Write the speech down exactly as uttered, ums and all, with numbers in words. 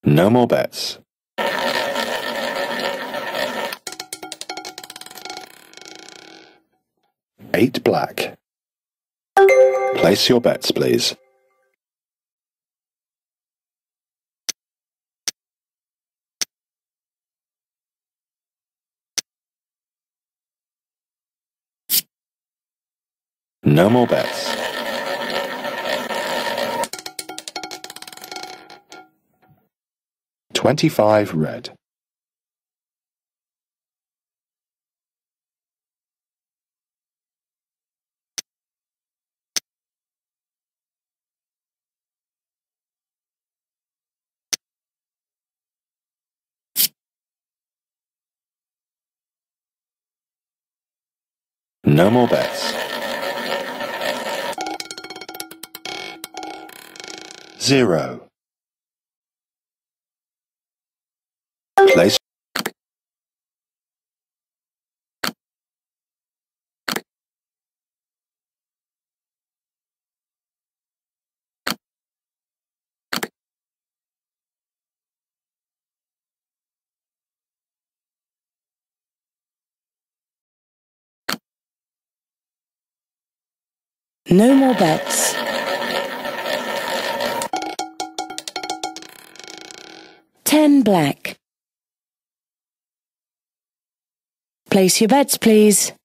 No more bets. Eight black. Place your bets, please. No more bets. Twenty-five red. No more bets. Zero. Place. No more bets. Ten black. Place your bets, please.